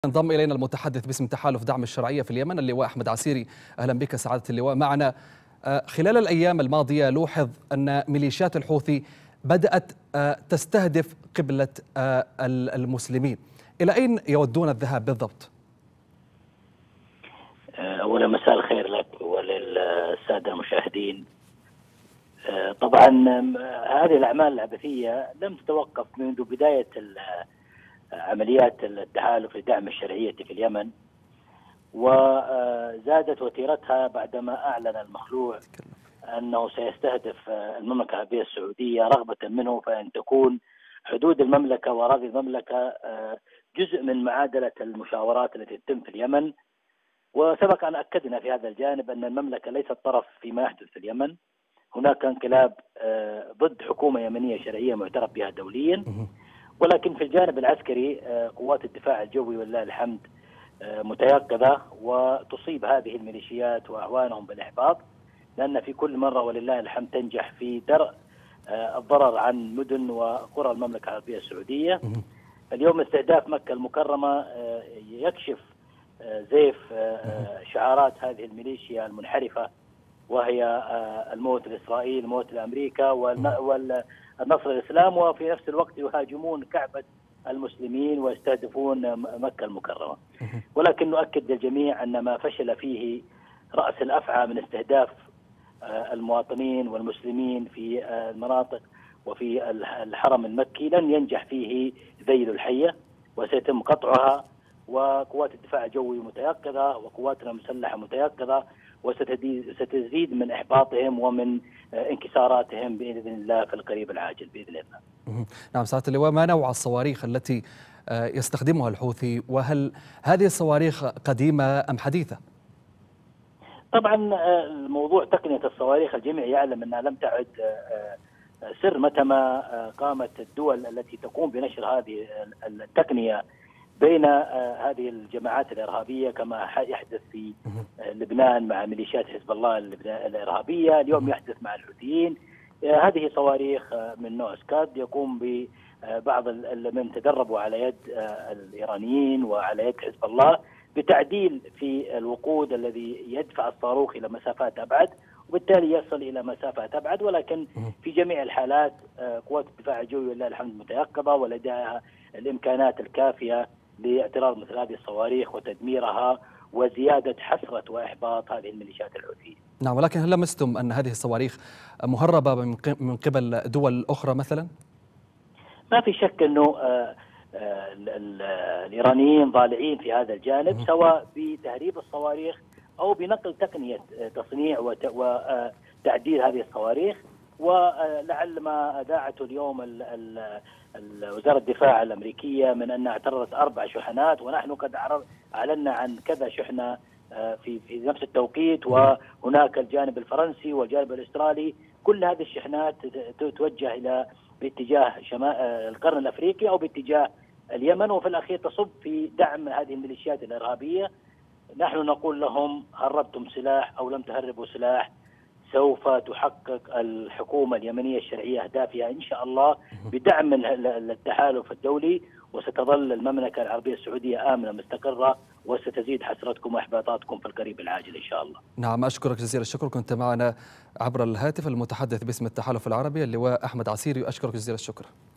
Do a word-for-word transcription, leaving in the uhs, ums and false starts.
انضم إلينا المتحدث باسم تحالف دعم الشرعية في اليمن اللواء أحمد عسيري. أهلا بك سعادة اللواء معنا. خلال الأيام الماضية لوحظ أن ميليشيات الحوثي بدأت تستهدف قبلة المسلمين، إلى أين يودون الذهاب بالضبط؟ أولا مساء الخير لك وللسادة المشاهدين. طبعا هذه الأعمال العبثية لم تتوقف منذ بداية عمليات التحالف لدعم الشرعية في اليمن، وزادت وتيرتها بعدما أعلن المخلوع أنه سيستهدف المملكة العربية السعودية رغبة منه فإن تكون حدود المملكة وأراضي المملكة جزء من معادلة المشاورات التي تتم في اليمن. وسبق أن أكدنا في هذا الجانب أن المملكة ليست طرف فيما يحدث في اليمن. هناك انقلاب ضد حكومة يمنية شرعية معترف بها دوليا، ولكن في الجانب العسكري قوات الدفاع الجوي ولله الحمد متيقظة وتصيب هذه الميليشيات وأعوانهم بالإحباط، لأن في كل مرة ولله الحمد تنجح في درء الضرر عن مدن وقرى المملكة العربية السعودية. اليوم استهداف مكة المكرمة يكشف زيف شعارات هذه الميليشيا المنحرفة، وهي الموت لإسرائيل، موت لأمريكا، والنصر للإسلام، وفي نفس الوقت يهاجمون كعبة المسلمين ويستهدفون مكة المكرمة. ولكن نؤكد للجميع أن ما فشل فيه رأس الأفعى من استهداف المواطنين والمسلمين في المناطق وفي الحرم المكي لن ينجح فيه ذيل الحية، وسيتم قطعها. وقوات الدفاع الجوي متيقظة وقواتنا المسلحة متيقظة، وستزيد من إحباطهم ومن انكساراتهم بإذن الله في القريب العاجل بإذن الله. نعم سعادة اللواء، ما نوع الصواريخ التي يستخدمها الحوثي، وهل هذه الصواريخ قديمة أم حديثة؟ طبعا الموضوع تقنية الصواريخ الجميع يعلم أنها لم تعد سر متى ما قامت الدول التي تقوم بنشر هذه التقنية بين هذه الجماعات الإرهابية، كما يحدث في لبنان مع ميليشيات حزب الله الإرهابية، اليوم يحدث مع الحوثيين. هذه صواريخ من نوع سكاد يقوم ببعض من تدربوا على يد الإيرانيين وعلى يد حزب الله بتعديل في الوقود الذي يدفع الصاروخ إلى مسافات أبعد، وبالتالي يصل إلى مسافات أبعد. ولكن في جميع الحالات قوات الدفاع الجوي ولله الحمد متيقظة ولديها الإمكانات الكافية لاعتراض مثل هذه الصواريخ وتدميرها وزيادة حسرة وإحباط هذه الميليشيات الحوثية. نعم، ولكن هل لمستم أن هذه الصواريخ مهربة من قبل دول أخرى مثلا؟ ما في شك أنه الإيرانيين ضالعين في هذا الجانب، سواء بتهريب الصواريخ أو بنقل تقنية تصنيع وتعديل هذه الصواريخ. ولعل ما أذاعته اليوم وزارة الدفاع الأمريكية من أنها اعترضت أربع شحنات، ونحن قد أعلنا عن كذا شحنة في في نفس التوقيت، وهناك الجانب الفرنسي والجانب الأسترالي. كل هذه الشحنات توجه إلى باتجاه شمال القرن الأفريقي أو باتجاه اليمن، وفي الأخير تصب في دعم هذه الميليشيات الإرهابية. نحن نقول لهم هربتم سلاح أو لم تهربوا سلاح، سوف تحقق الحكومة اليمنية الشرعية أهدافها إن شاء الله بدعم التحالف الدولي، وستظل المملكة العربية السعودية آمنة مستقرة، وستزيد حسرتكم وإحباطاتكم في القريب العاجل إن شاء الله. نعم، أشكرك جزيل الشكر. كنت معنا عبر الهاتف المتحدث باسم التحالف العربي اللواء أحمد عسيري، أشكرك جزيل الشكر.